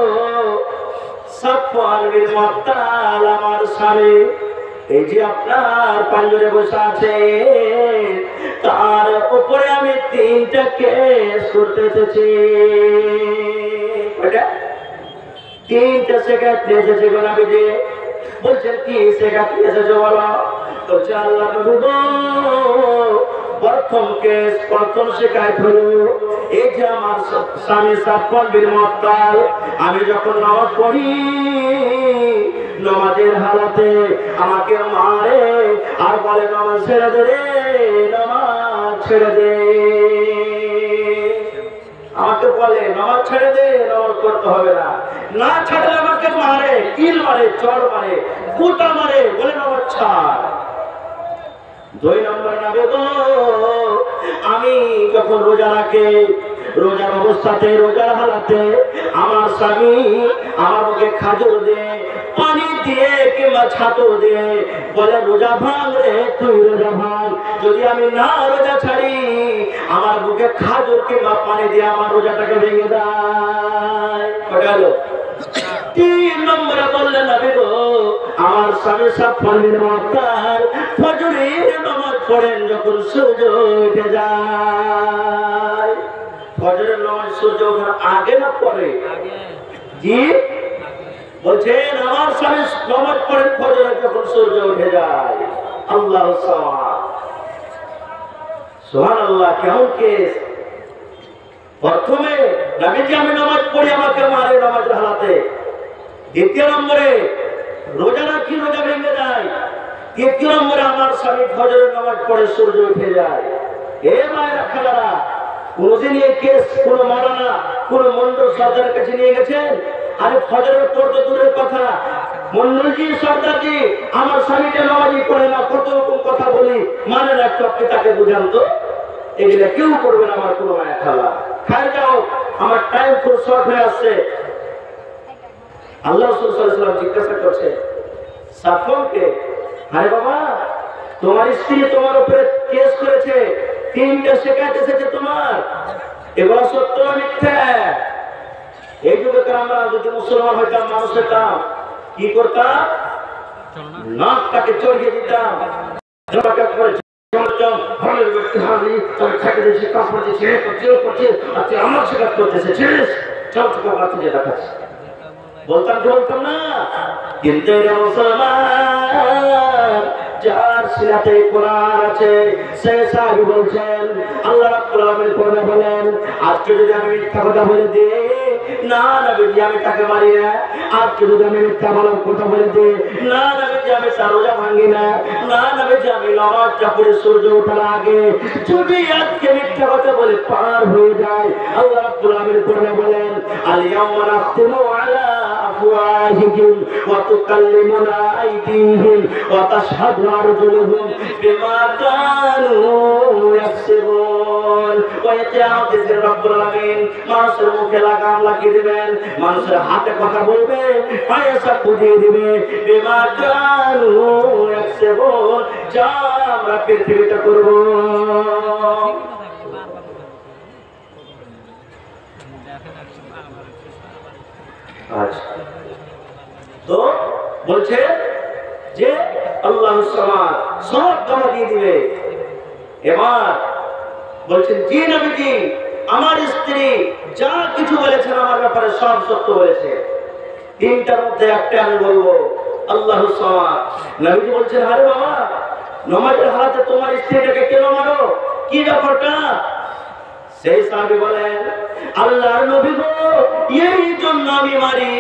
সাফওয়ান বিন মুআত্তাল আমার স্বামী, এই যে আপনার পাঞ্জরে বসে আছে, তার উপরে আমি 3টা কেস করতে এসেছি। 3টা শেকায়ত নিয়ে এসেছি গো নবীজি। বলছেন, কি শেকায়ত নিয়ে এসেছো বলো? বলছে, আল্লাহ নবী গো, প্রথম কেস, প্রথম শেকায়ত হলো এই যে আমার স্বামী সাফওয়ান বিন মুআত্তাল, আমি যখন নামাজ পড়ি, নামাজের হালাতে আমাকে মারে আর বলে, নামাজ ছেড়ে দে রে, নামাজ ছেড়ে দে। আমাকে বলে নামাজ ছেড়ে দে, নামাজ পড়তে হবে না, না ছাড়লে আমাকে মারে, কিল মারে, চড় মারে, কুটা মারে, বলে নামাজ ছাড়। 2 নম্বর নবী গো, আমি যখন রোজা রাখি, রোজার অবস্থাতে, রোজার হালাতে আমার স্বামী আমার মুখে খাজুর দে, পানি দিয়ে কিংবা ছাতু দিয়ে বলে রোজা ভাঙ রে তুই রোজা ভাঙ, যদি আমি না রোজা ছাড়ি আমার বুকে খাজুর কিংবা পানি দিয়ে আমার রোজাটাকে ভেঙে দেয়। গেল 3 নম্বরে বললেন নবী গো আমার স্বামী সব ফরমিন মাতার ফজরের নামাজ পড়েন যখন সূর্য উঠে যায়। ফজরের নামাজ সূর্য ওঠার আগে না পরে? জি বলছেন আমার স্বামী নামাজ পড়েন ফজরে যখন সূর্য উঠে যায়। আল্লাহ সুবহানাল্লাহ। কেমন কেস? প্রথমে নবীজি আমি নামাজ পড়ি আমাকে মারে নামাজের হালাতে। দ্বিতীয় নম্বরে রোজা রাখি রোজা ভেঙে যায়। তৃতীয় নম্বরে আমার স্বামী ফজরের নামাজ পড়ে সূর্য উঠে যায়। এ মায়েরা খালারা, কোনদিন এই কেস কোন মাওলানা কোন মন্ডল সর্দারের কাছে নিয়ে গেছেন? আরে ফজরের পর তো দূরের কথা, মন্ডলজি সর্দারজি আমার স্বামীকে নামাজি পড়ে না, কত রকম কথা বলি, মানে না, একটু আপনি তাকে বুঝান তো। এগুলো কেউ করবে না আমার কোনো মায়া খালা। খাই যাও, আমার টাইম খুব শর্ট হয়ে আসছে। আল্লাহ রাসূল সাল্লাল্লাহু আলাইহি ওয়াসাল্লাম জিজ্ঞাসা করছে সাফওয়ানকে, আরে বাবা তোমার স্ত্রী তোমার উপরে কেস করেছে, 3টা শিকায়ত এসেছে তোমার, এগুলো সত্য না মিথ্যা? এই যুগে আমরা যদি মুসলমান হইতাম, মানুষ হইতাম, কি করতাম? নাকটাকে চড়িয়ে দিতাম, আমার শিকার করতেছে বলতাম কি বলতাম না? কিন্তু মুসলমান যার সিনাতে কোরআন আছে সে সাহাবী বলছেন আল্লাহ রাব্বুল আলামিন কোরআনে বলেন আজকে যদি আমি মিথ্যা কথা বলে দিই, না নবীজি আমি তাকে মারি না। আজকে যদি আমি মিথ্যা কথা বলে দিই, না নবীজি আমি রোজা ভাঙি না। না নবীজি আমি নামাজটা পড়ে সূর্য ওঠার আগে যদি আজকে মিথ্যা কথা বলে পার হয়ে যায়, আল্লাহ রাব্বুল আলামিন কোরআনে বলেন আল ইয়াওমা নাখতিমু আলা আফওয়াহিহিম ওয়া তুকাল্লিমুনা আইদিহিম ওয়া তাশহাদু আরজুলুহুম বিমা কানু ইয়াকসিবুন। ওয়া ইয়াতিয়াউযির রাব্বুল আলামিন মানুষের মুখে লাগাম লাগিয়ে দিবেন, মানুষের হাতে কথা বলবে, পায়ে সাক্ষ্য দিয়ে দিবে, বিমা কানু ইয়াকসিবুন, যা আমরা পৃথিবীতে করব। তো বলছে যে আল্লাহ সব জমা দিয়ে দিবে। এবার বলছেন জি নবীজি আমার স্ত্রী যা কিছু বলেছেন আমার ব্যাপারে সব সত্য বলেছে, 3টার মধ্যে একটা আমি বলবো আল্লাহ নবীজি বলছেন আরে বাবা নামাজের হালাতে তোমার স্ত্রীটাকে কেন মারো, কি ব্যাপারটা? সেই সাহাবী বলেন আল্লাহর নবী গো এই জন্য আমি মারি,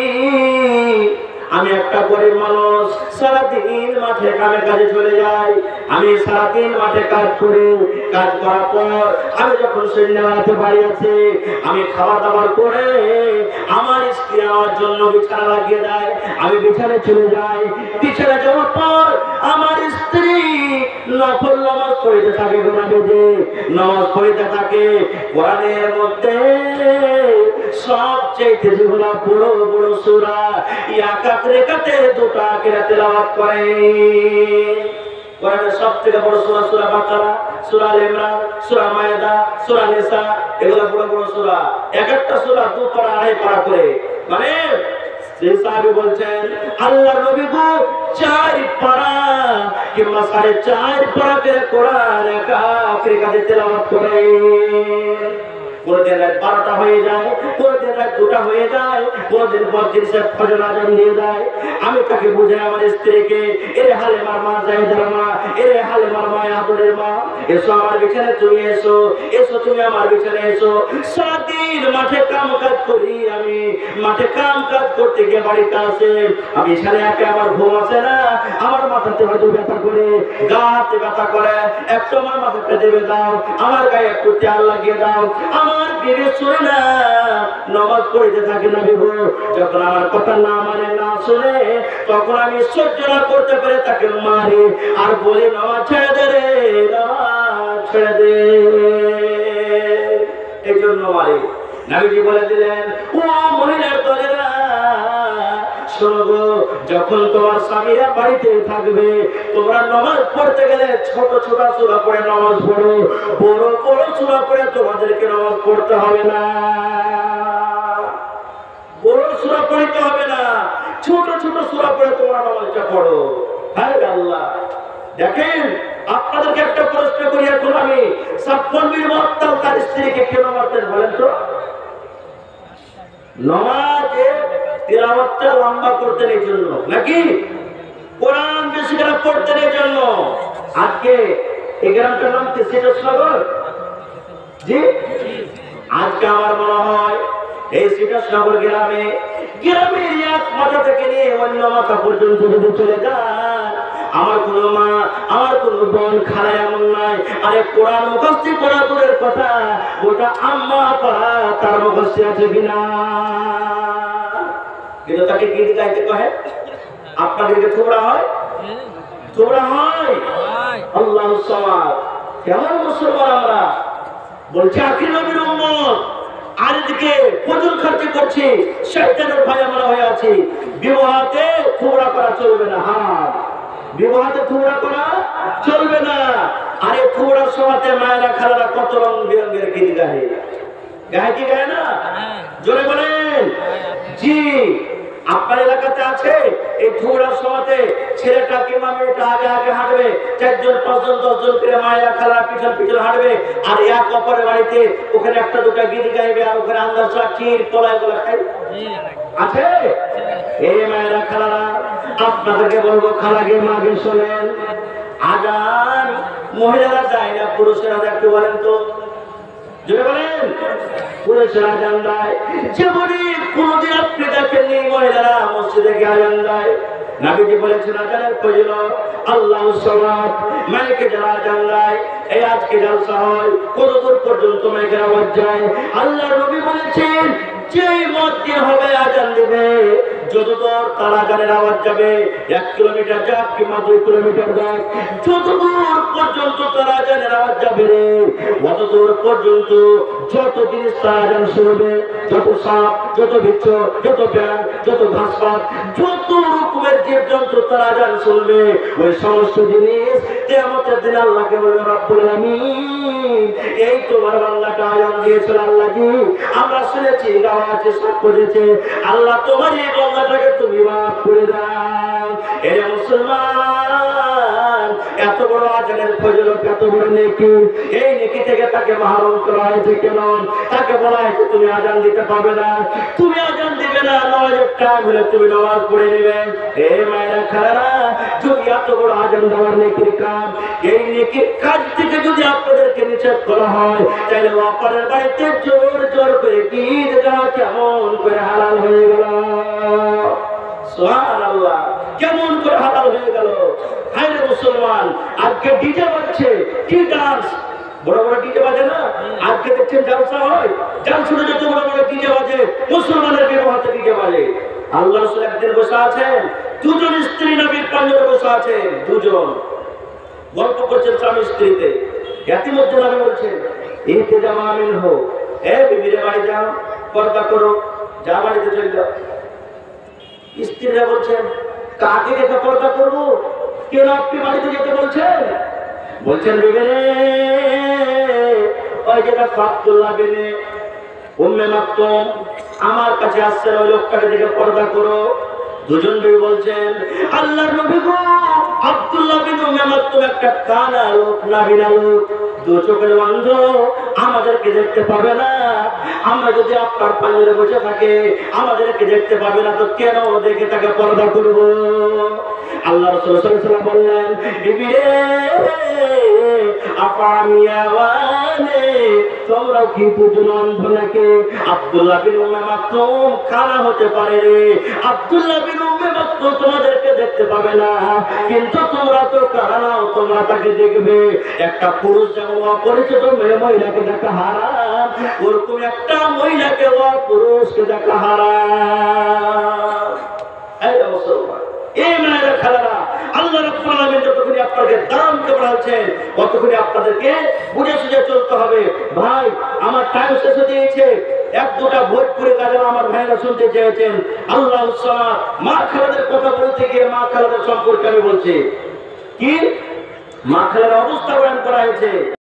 আমি একটা গরিব মানুষ, সারাদিন মাঠে কাজে চলে যাই, আমি সারাদিন মাঠে কাজ করি, কাজ করার পর আমি যখন সন্ধ্যাবেলাতে বাড়ি আছি, আমি খাবার দাবার করে আমার স্ত্রী আমার জন্য বিছানা লাগিয়ে দেয়, আমি বিছানায় চলে যাই। বিছানা যাওয়ার পর আমার স্ত্রী নফল নামাজ পড়তে থাকে, নামাজ পড়তে থাকে। কোরআনের মধ্যে সবচেয়ে যেগুলো বড় বড় সূরা একাত রেখাতে 2টা আয়াত তেলাওয়াত করে। কোরআনের সবথেকে বড় সূরা সূরা বাকারা, সূরা আলে ইমরান, সূরা মায়েদা, সূরা নিসা, এগুলো বড় বড় সূরা। এক একটা সূরা 2 পারা 2.5 পারা করে, মানে সেই সাহাবী বলছেন আল্লাহর নবী গো 4 পারা কিংবা 4.5 পারা করে কোরআন একাত রেখাতে তেলাওয়াত করে। কোনদিন রাত 12টা হয়ে যায়, কোনদিন রাত 2টা হয়ে যায়, কোনদিন পরদিন সে ফজর আজান দিয়ে যায়। আমি তাকে বুঝাই আমার স্ত্রীকে, এরে হালেমার মা জাহিদার মা, এরে হালেমার মা আদরের মা, এসো আমার বিছানায় তুমি এসো, এসো তুমি আমার বিছানায় এসো। সারাদিন মাঠে কাজ করি, আমি মাঠে কাজ করতে গিয়ে বাড়িতে আসে, আমি এখানে একে আমার ঘুম আসে না, আমার মাথাতে হয়তো ব্যথা করে, গাতে ব্যথা করে, একটু আমার মাথাটা দেবে দাও, আমার গায়ে একটু তেল লাগিয়ে দাও। আমার বিবে শুনে না, নামাজ পড়তে থাকে না বিবো, যখন আমার কথা না মানে না শুনে তখন আমি সহ্য না করতে পারে তাকে মারি আর বলি নামাজ ছেড়ে দে রে, নামাজ ছেড়ে দে, এই জন্য মারি। নবীজি বলে দিলেন ও মহিলার দলেরা শোনো গো, যখন তোমার স্বামীরা বাড়িতে থাকবে তোমরা নামাজ পড়তে গেলে ছোট ছোট সূরা পড়ে নামাজ পড়ো, বড় বড় সূরা পড়ে তোমাদেরকে নামাজ পড়তে হবে না। বড় সূরা পড়তে হবে না, ছোট ছোট সূরা পড়ে তোমরা নামাজটা পড়ো। হায় আল্লাহ, দেখেন আপনাদেরকে একটা প্রশ্ন করি এখন আমি, সাফওয়ান বিন মুআত্তাল তার স্ত্রীকে কেন মারতেন বলেন তো? নামাজে তিলাওয়াতটা লম্বা করতেন এই জন্য, নাকি কোরআন বেশি করে পড়তেন এই জন্য। আজকে এই গ্রামটার নাম কি সিরাজনগর? জি, আজকে আমার মনে হয় এই সিরাজনগর গ্রামের এক মাথা থেকে নিয়ে অন্য মাথা পর্যন্ত যদি চলে যান, আমার কোন মা আমার কোন বোন খালা এমন নাই আরে কোরআন মুখস্থ করা দূরের কথা, ওটা আম্মা পড়া তার মুখস্থ আছে কিনা। কিন্তু তাকে গীত গাইতে কহে, আপনাদেরকে থোবড়া হয়, থোবড়া হয়। আল্লাহু সামাদ, কেমন মুসলমান আমরা, বলছে আখির নবীর উম্মত, আর এদিকে ফজল খরচ করছি, শয়তানের ভয়ে আমরা হয়ে আছি। বিবাহতে থোবড়া করা চলবে না, হ্যাঁ বিবাহতে থোবড়া করা চলবে না। আরে থোবড়ার সময়তে মায়েরা খালারা কত রং বেরঙের গীত গায়, গায় কি গায় না? জোরে বলেন। জি, আপনার এলাকাতে আছে এই থোবড়ার সময়তে ছেলেটা কিংবা মেয়েটা আগে আগে হাঁটবে, 4 জন 5 জন 10 জন করে মায়েরা খালারা পিছন পিছন হাঁটবে, আর এক অপরের বাড়িতে ওখানে একটা দুটা গীত গাইবে, আর ওখানে আন্দাজটা ক্ষীর কলাই গুলো খাইবে, আছে? এই মায়েরা খালারা আপনাদেরকে বলবো, খালাকে মাকে শোনেন, আজান মহিলারা যায় না, পুরুষেরা একটু বলেন তো, জোরে বলেন। পুরুষেরা আজান দেয়, যেমনই কোনদিন আপনি দেখেননি মহিলারা মসজিদে গিয়ে আজান দেয়। নবীজি বলেছেন আজানের ফজিলত, আল্লাহু সামাদ, মাইকে যারা আজান দেয়, এই আজকে জলসা হয় কতদূর পর্যন্ত মাইকের আওয়াজ যায়। আল্লাহর নবী বলেছেন যেই মসজিদ হবে আজান দিবে, যতদূর তার আজানের আওয়াজ যাবে, 1 কিলোমিটার যাক কিংবা 2 কিলোমিটার যাক, যতদূর পর্যন্ত তার আজানের আওয়াজ যাবে রে, অতদূর পর্যন্ত যত জিনিস তার আজান শুনবে, যত সাপ, যত বিচ্ছ, যত ব্যাং, যত ঘাসপাত, যত রকমের জীবজন্তু তার আজান শুনবে, ওই সমস্ত জিনিস কিয়ামতের দিন আল্লাহকে বলবে রব্বুল আলামিন, এই তোমার বান্দাটা আজান দিয়েছিল আল্লাহ জি, আমরা শুনেছি গাওয়া আছে সব করেছে, আল্লাহ তোমার এই বান্দাটাকে তুমি মাফ করে দাও। এ মুসলমান, এত বড় আজানের ফজিলত, এত বড় নেকি, এই নেকি থেকে তাকে মাহরুম করা হয়েছে কেন? তাকে বলা হয়েছে তুমি আজান দিতে পারবে না, তুমি আজান দিবে না, নামাজের টাইম হলে তুমি নামাজ পড়ে নেবে। এ মায়েরা খালারা, যদি এত বড় আজান দেওয়ার নেকির কাজ, এই নেকির কাজ থেকে যদি আপনাদেরকে নিষেধ করা হয়, তাহলে অপরের বাড়িতে জোর জোর করে গীত গাওয়া কেমন করে হালাল হয়ে গেল? সুবহানাল্লাহ, কেমন করে হালাল হয়ে গেল? হায় রে মুসলমান, আজকে ডিজে বাজছে, কি ডান্স, বড় বড় ডিজে বাজে না? আজকে দেখছেন জলসা হয়, জলসাতে যত বড় বড় ডিজে বাজে, মুসলমানের বিবাহতে ডিজে বাজে। আল্লাহ রাসূল একদিন বসে আছেন, 2 জন স্ত্রী নবীর পাঞ্জরে বসে আছেন, 2 জন গল্প করছেন স্বামী স্ত্রীতে। ইতিমধ্যে নবী বলছেন ইহতিজামা মিনহু, এ বিবিরে বাড়ি যাও, পর্দা করো, যা বাড়িতে চলে যাও। স্ত্রীরা বলছেন কাকে দেখে পর্দা করবো, কেন আপনি বাড়িতে যেতে বলছেন? বলছেন বিবি রে, ওই যেটা আব্দুল্লাহ বিন উম্মে মাকতুম আমার কাছে আসছে, ওই লোকটাকে দেখে পর্দা করো। 2 জন বিবি বলছেন আল্লাহর নবী গো, আব্দুল্লাহ বিন উম্মে মাকতুম একটা কানা লোক, নাবিনা লোক, 2 চোখের অন্ধ, আমাদেরকে দেখতে পাবে না, আমরা যদি আপনার পাঞ্জরে বসে থাকে আমাদেরকে দেখতে পাবে না, তো কেন দেখে তাকে পর্দা করব? আল্লাহ রাসূল সাল্লাল্লাহু আলাইহি ওয়াসাল্লাম বললেন বিবি রে, আপামিয়াওয়ানে, তোমরা কি বুঝো অন্ধ নাকি? আব্দুল্লাহ বিন উম্মে মাকতুম কানা হতে পারে রে, আব্দুল্লাহ বিন উম্মে মাকতুম তোমাদেরকে দেখতে পাবে না, কিন্তু তোমরা তো কানা নাও, তোমরা তাকে দেখবে। একটা পুরুষ যেমন অপরিচিত মহিলাকে দেখা হারাম, ওরকম একটা মহিলাকে পুরুষকে দেখা হারাম। এই মুসলমান, এই মায়েরা খালারা, আল্লাহ রাব্বুল আলামিন যতক্ষণ আপনাদের দাম কে বাড়াচ্ছেন, ততক্ষণ আপনাদেরকে বুঝে সুঝে চলতে হবে। ভাই আমার টাইম শেষ হয়ে গিয়েছে, এক দুটা ভোজপুরি গাজন আমার ভাইরা শুনতে চেয়েছেন। আল্লাহ সামাদ মা খালাদের কথা বলতে গিয়ে মা খালাদের সম্পর্কে আমি বলছি কি, মা খালার অবস্থা বয়ান করা হয়েছে।